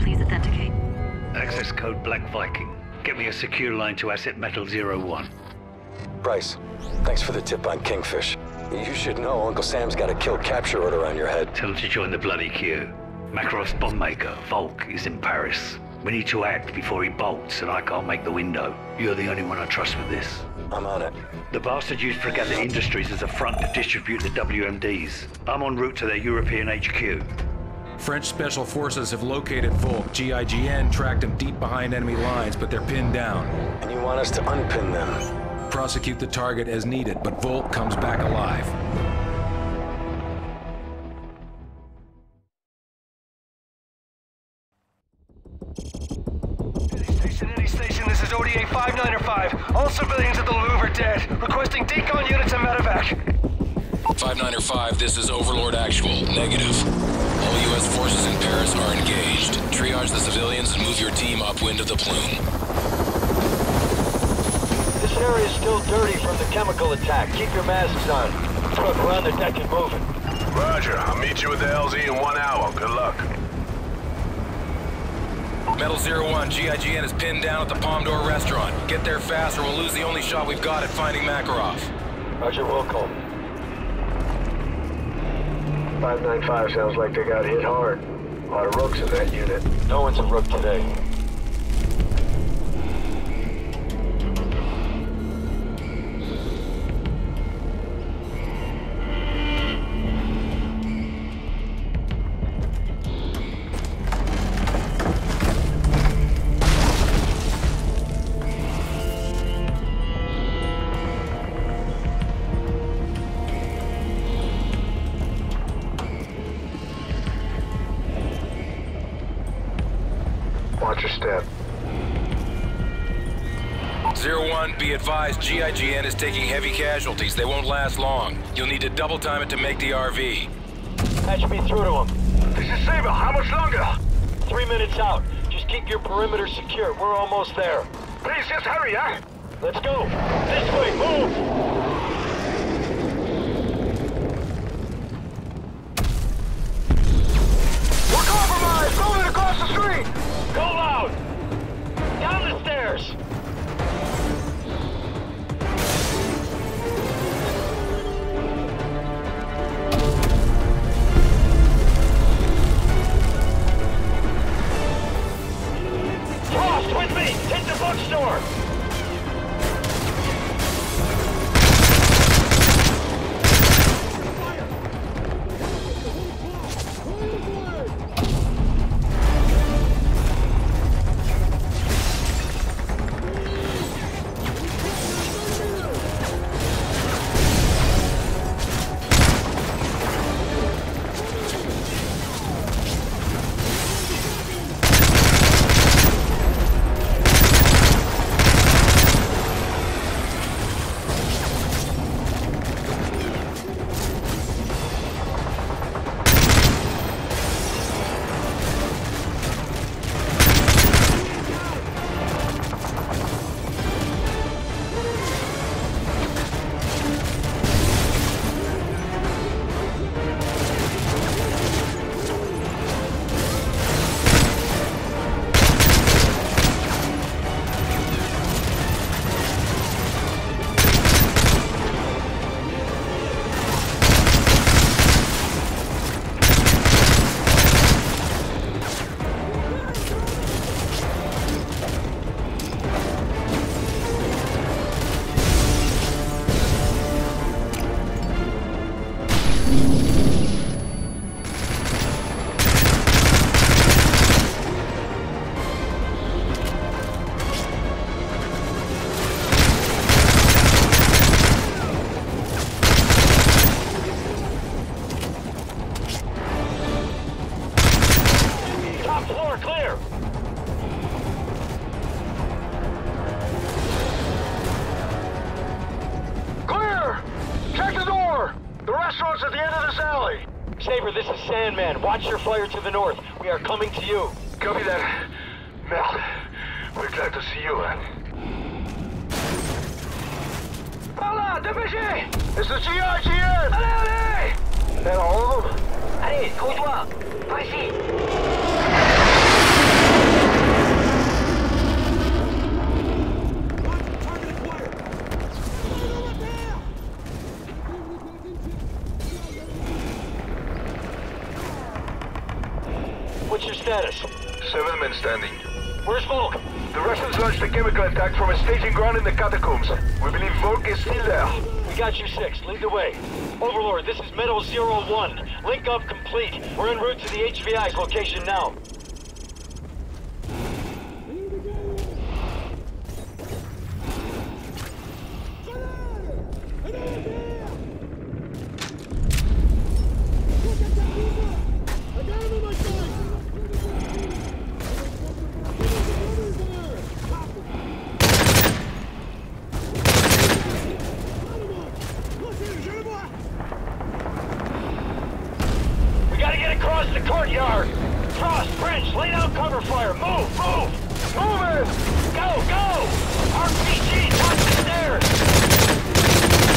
Please authenticate. Access code Black Viking. Get me a secure line to Asset Metal 01. Bryce, thanks for the tip on Kingfish. You should know Uncle Sam's got a kill capture order on your head. Tell him to join the bloody queue. Makarov's bomb maker, Volk, is in Paris. We need to act before he bolts, and I can't make the window. You're the only one I trust with this. I'm on it. The bastard used Fregatta Industries as a front to distribute the WMDs. I'm en route to their European HQ. French Special Forces have located Volk. GIGN tracked him deep behind enemy lines, but they're pinned down. And you want us to unpin them? Prosecute the target as needed, but Volk comes back alive. Any station, this is ODA 5905. All civilians at the Louvre are dead. Requesting decon units and medevac. 5905, this is Overlord Actual. Negative. All U.S. forces in Paris are engaged. Triage the civilians and move your team upwind of the plume. This area is still dirty from the chemical attack. Keep your masks on. Truck, we're on the deck and moving. Roger. I'll meet you at the LZ in 1 hour. Good luck. Metal 01, GIGN is pinned down at the Palm d'Or restaurant. Get there fast or we'll lose the only shot we've got at finding Makarov. Roger, will call. 595 sounds like they got hit hard. A lot of rooks in that unit. No one's a rook today. Watch your step. 01, be advised, GIGN is taking heavy casualties. They won't last long. You'll need to double time it to make the RV. Patch me through to him. This is Saber. How much longer? 3 minutes out. Just keep your perimeter secure. We're almost there. Please, just hurry, huh? Let's go. This way, move! We're compromised! Moving across the street! Go loud! Down the stairs! Frost, with me! Take the bookstore! At the end of this alley. Saber, this is Sandman. Watch your flyer to the north. We are coming to you. Copy that. Mel, we're glad to see you, man. Hola, dépêchez! It's the GIGN! Allez, allez! That all of them? Allez, trouve-toi! Par ici! What's your status? 7 men standing. Where's Volk? The Russians launched a chemical attack from a staging ground in the catacombs. We believe Volk is still there. We got you 6. Lead the way. Overlord, this is Meadow 01. Link up complete. We're en route to the HVI's location now. We gotta get across the courtyard! Frost, French, lay down cover fire! Move! Move! Move it! Go! Go! RPG, top the stairs!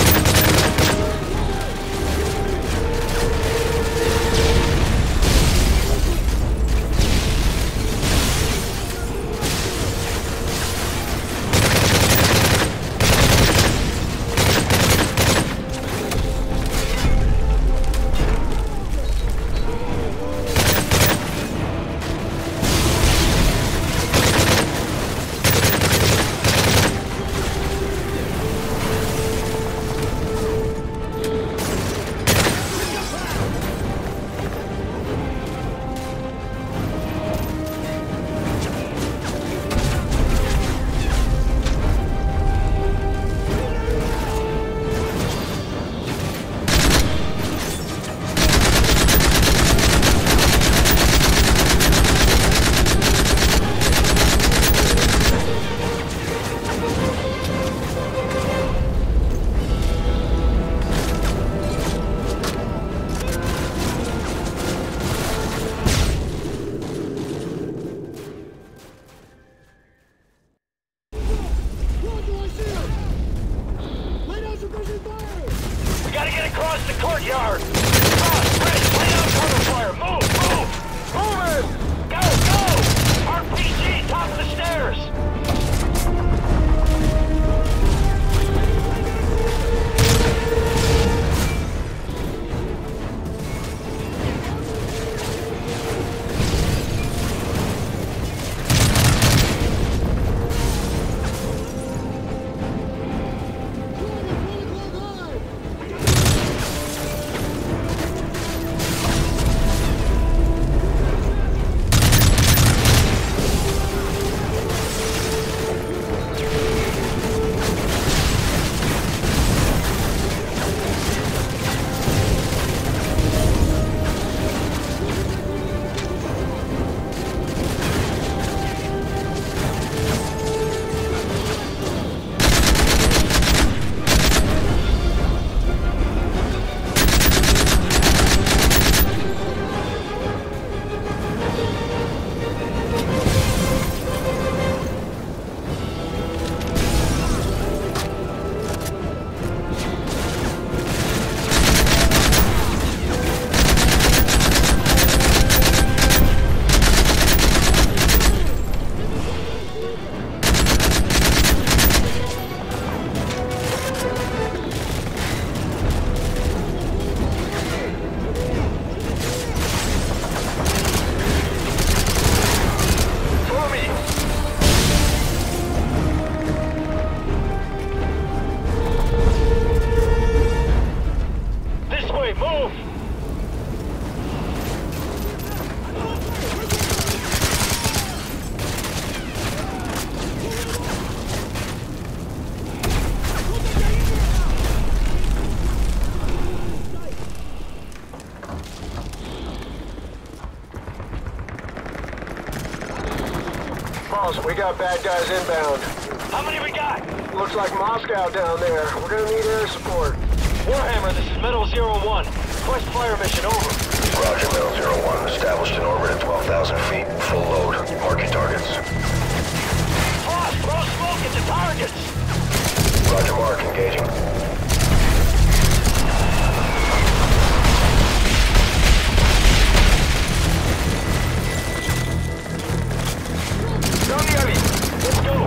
We gotta get across the courtyard! Frost, French, lay down cover fire! Move! Move! Move it! Go! Go! RPG, top of the stairs! We got bad guys inbound. How many we got? Looks like Moscow down there. We're gonna need air support. Warhammer, this is Metal 01. Quest fire mission, over. Roger, Metal 01. Established in orbit at 12,000 feet. Full load. Mark your targets. Frost, throw smoke at the targets! Roger, Mark. Engaging. Let's go!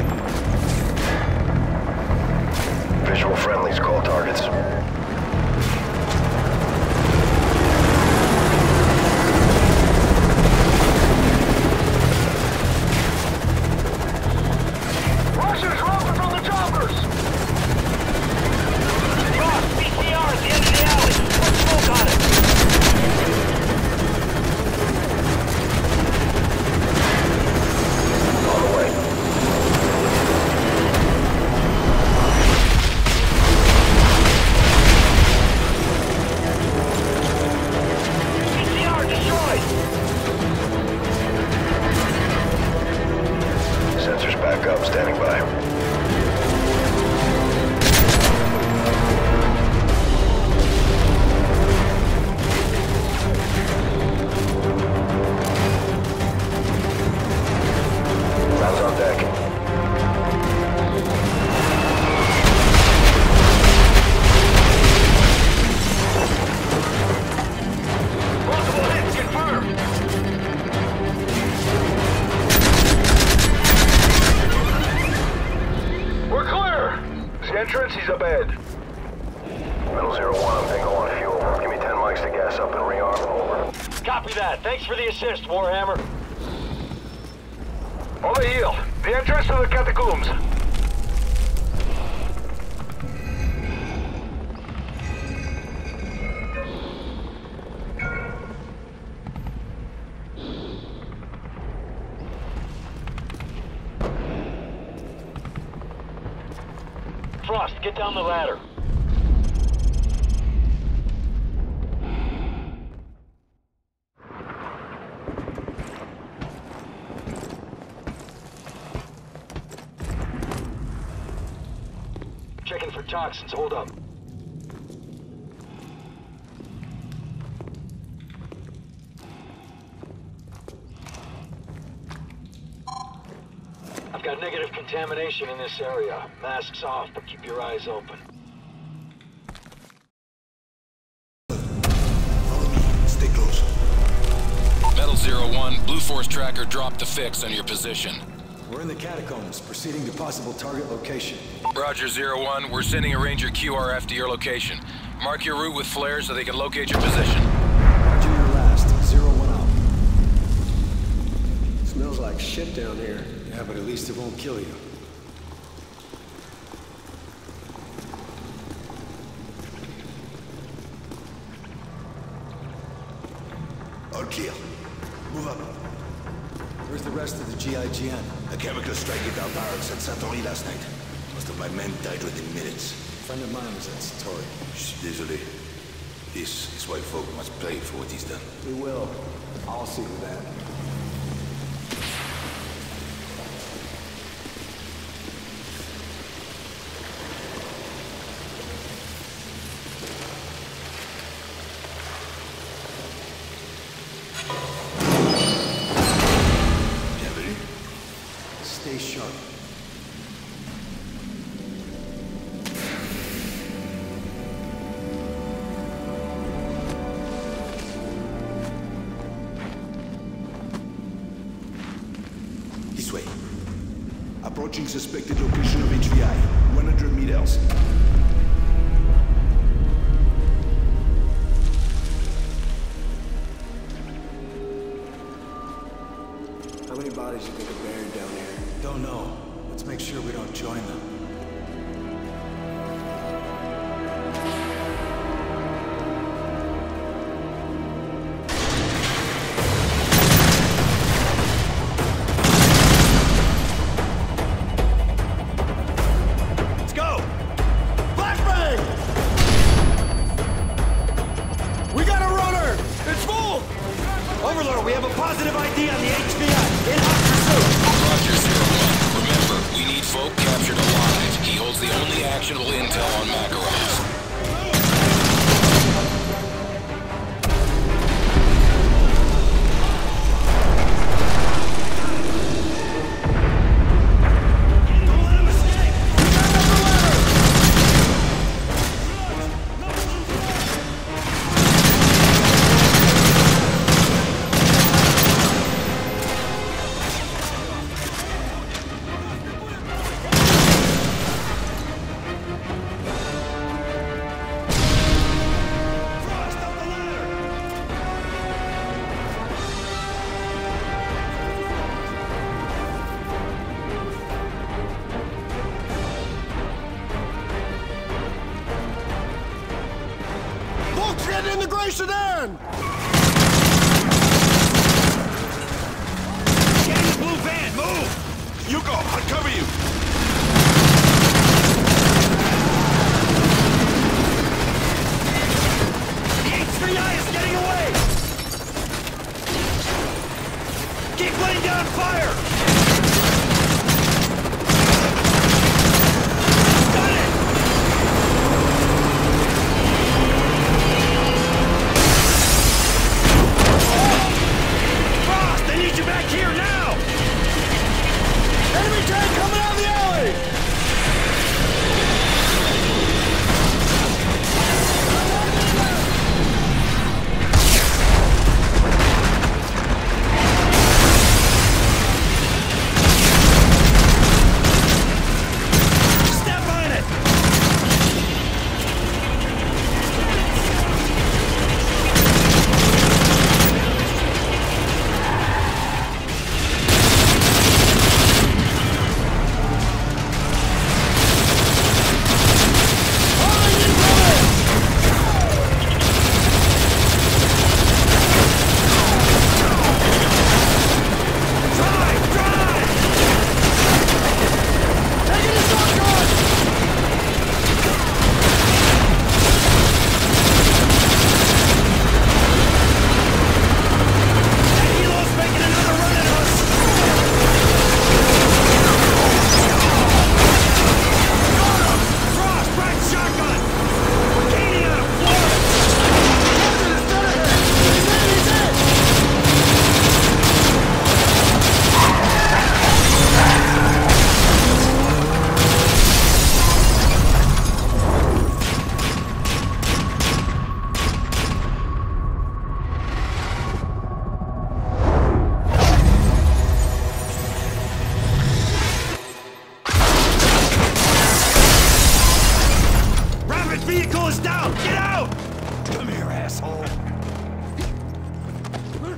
Visual friendlies. Call targets. Copy that. Thanks for the assist, Warhammer. Over here. The entrance to the catacombs. Frost, get down the ladder. Checking for toxins. Hold up. I've got negative contamination in this area. Masks off, but keep your eyes open. Follow me. Stay close. Metal 01, Blue Force tracker dropped the fix on your position. We're in the catacombs, proceeding to possible target location. Roger 01, we're sending a Ranger QRF to your location. Mark your route with flares so they can locate your position. Roger your last. 01 out. Smells like shit down here. Yeah, but at least it won't kill you. All clear. Move up. Where's the rest of the GIGN? A chemical strike hit our barracks at Satori last night. Most of my men died within minutes. A friend of mine was at Satori. Désolé. This is why folk must pay for what he's done. We will. I'll see to that. Bienvenue. Stay sharp. This way. Approaching suspected location of HVI. 100 meters. How many bodies you think are buried down here? Don't know. Let's make sure we don't join them. Let's go! Flashbang! We got a runner! It's full! Overlord, we have a positive ID on the HVI. In hot pursuit. Roger 01, remember, we need folk captured alive. He holds the only actionable intel on Makarov. Don't let him escape! We got another ladder! Frost, up the ladder! Folks, get integration in! Get in the blue van, move! You go! I'll cover you! The HVI is getting away! Keep laying down fire! Got it! Frost, I need you back here now! Enemy tank coming out of the alley!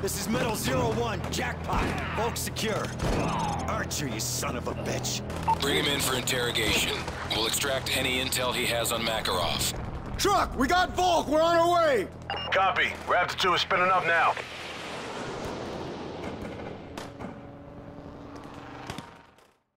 This is Metal 01, jackpot. Volk secure. Archer, you son of a bitch. Bring him in for interrogation. We'll extract any intel he has on Makarov. Truck, we got Volk. We're on our way. Copy. Raptor 2 is spinning up now.